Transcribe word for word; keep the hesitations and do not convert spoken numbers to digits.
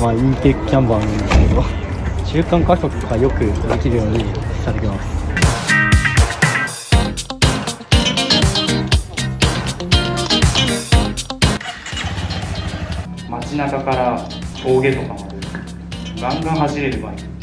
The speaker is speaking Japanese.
まあ、インテキャンバーなんですけど、中間加速がよくできるようにされてます。 街中から峠とかまでガンガン走れるバイク。